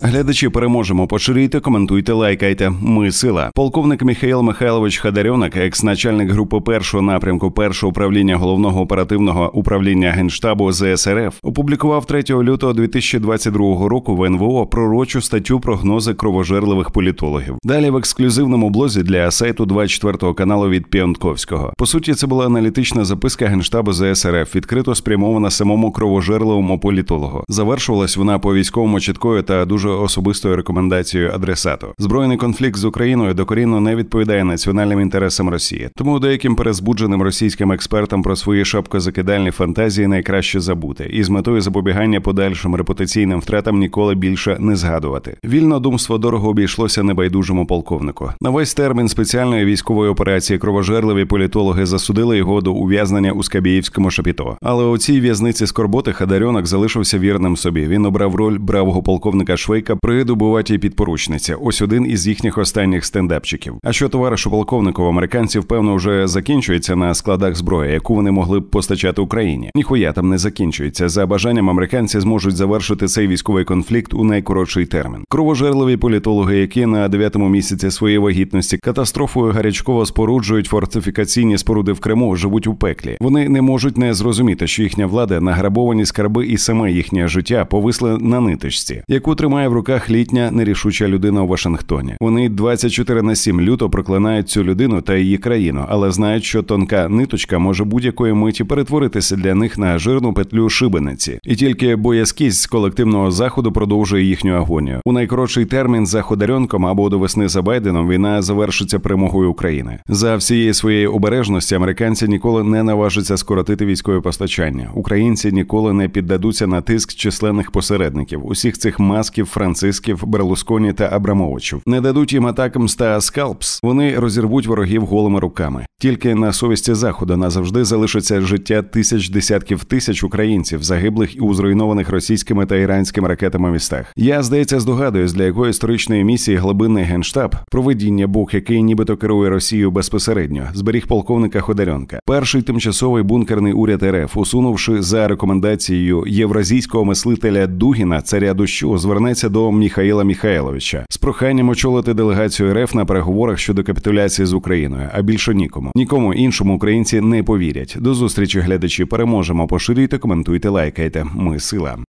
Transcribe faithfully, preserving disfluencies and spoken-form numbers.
Глядачі, переможемо, поширюйте, коментуйте, лайкайте. Ми сила. Полковник Михаїл Михайлович Хадарьонок, екс-начальник групи першого напрямку першого управління головного оперативного управління Генштабу Зе Ес Ер Еф, опублікував третього лютого дві тисячі двадцять другого року в ен ве о пророчу статтю «Прогнози кровожерливих політологів». Далі в ексклюзивному блозі для сайту двадцять четвертого каналу від Піонтковського. По суті, це була аналітична записка Генштабу Зе Ес Ер Еф, відкрито спрямована самому кровожерливому політологу. Завершувалась вона по військовому чіткою та дуже особистою рекомендацією адресату. Збройний конфлікт з Україною докорінно не відповідає національним інтересам Росії. Тому деяким перезбудженим російським експертам про свої шапкозакидальні фантазії найкраще забути. І з метою запобігання подальшим репутаційним втратам ніколи більше не згадувати. Вільнодумство дорого обійшлося небайдужому полковнику. На весь термін спеціальної військової операції кровожерливі політологи засудили його до ув'язнення у Скабєївському шапіто. Але у цій в'язниці скорботи Хадарьонок залишився вірним собі. Він обрав роль бравого полковника Швейка при дубуватій підпоручниці. Ось один із їхніх останніх стендапчиків. А що товаришу полковнику, американців, певно, вже закінчується на складах зброї, яку вони могли б постачати Україні. Ніхуя там не закінчується. За бажанням американці зможуть завершити цей військовий конфлікт у найкоротший термін. Кровожерливі політологи, які на дев'ятому місяці своєї вагітності катастрофою гарячково споруджують фортифікаційні споруди в Криму, живуть у пеклі. Вони не можуть не зрозуміти, що їхня влада, награбовані скарби і саме їхнє життя повисли на ниточці, яку тримає в руках літня нерішуча людина у Вашингтоні. Вони двадцять чотири на сім люто проклинають цю людину та її країну, але знають, що тонка ниточка може будь-якої миті перетворитися для них на жирну петлю шибениці. І тільки боязкість з колективного заходу продовжує їхню агонію. У найкоротший термін за Хадарьонком або до весни за Байденом війна завершиться перемогою України. За всієї своєї обережності американці ніколи не наважаться скоротити військове постачання. Українці ніколи не піддадуться на тиск численних посередників, усіх цих Масків, Францисків, Берлусконі та Абрамовичів. Не дадуть їм атакам та скалпс, вони розірвуть ворогів голими руками. Тільки на совісті Заходу назавжди залишиться життя тисяч, десятків тисяч українців, загиблих і у зруйнованих російськими та іранськими ракетами містах. Я, здається, здогадуюсь, для якої історичної місії глибинний Генштаб, провидіння Бог, який нібито керує Росією безпосередньо, зберіг полковника Хадарьонка. Перший тимчасовий бункерний уряд ер еф, усунувши за рекомендацією євразійського мислителя Дугіна, царя дощу, звернеться до Михаїла Михайловича з проханням очолити делегацію ер еф на переговорах щодо капітуляції з Україною, а більше нікому. Нікому іншому українці не повірять. До зустрічі, глядачі, переможемо. Поширюйте, коментуйте, лайкайте. Ми сила.